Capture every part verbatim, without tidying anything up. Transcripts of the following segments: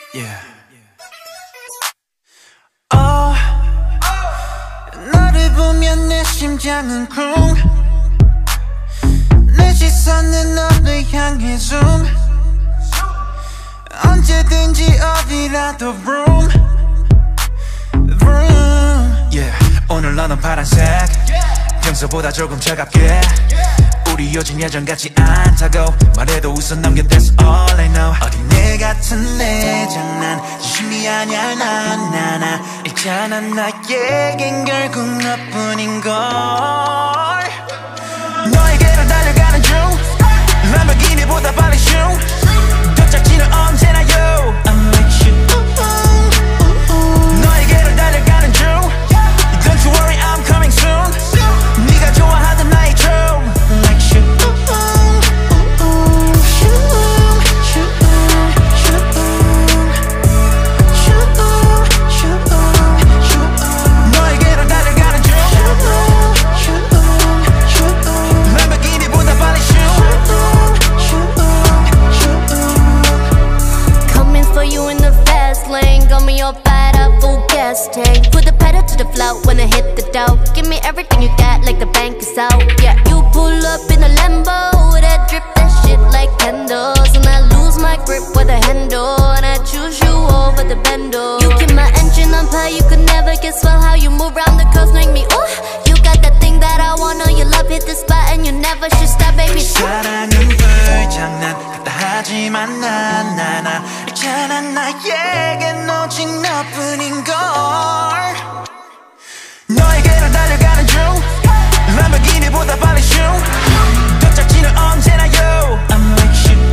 Yeah. Oh, 너를 보면 내 심장은 쿵. 내 시선은 너를 향해 zoom. 언제든지 어디라도 room, room. Yeah. 오늘 너는 파란색, 평소보다 조금 차갑게. 우리 요즘 예전 같지 않다고 말해도 웃어 넘겨 that's all I know. 어린애 같은 내 장난 진심이 아냐 나나나. 있잖아 나에겐 결국 너뿐인걸. 너에게로 달려가는 중 람보르기니보다 빨리 슝. 도착지는 언제나 you I'm like you. 너에게로 달려가는 중 Don't you worry I'm coming soon. 네가 좋아하던 나의 춤 tank. Put the pedal to the floor when I hit the dough. Give me everything you got like the bank is out. Yeah, you pull up in a Lambo with that drip, that shit like candles. And I lose my grip with a handle, and I choose you over the bando. You keep my engine on fire, you could never guess well how you move around the curves make me ooh. You got that thing that I want, know your love hit the spot and you never should stop, baby. 사랑은 불장난 같다 하지만 난 나나. 있잖아 나에겐 오직 너뿐인걸. 너에게로 달려가는 중 람보르기니보다 빨리 슝. 도착지는 언제나 you I'm like you.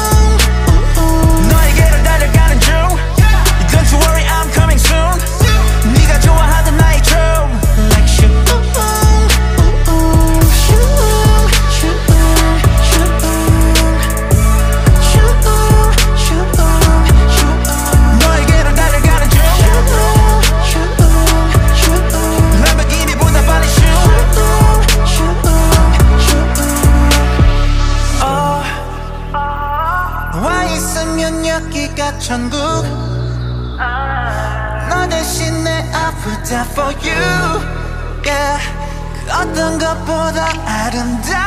너에게로 달려가는 중 Don't you worry I'm coming soon. 네가 좋아하던 나의 춤 like you. 여기가 천국. 너 대신에 I put that for you. Yeah. 그 어떤 것보다 아름다워.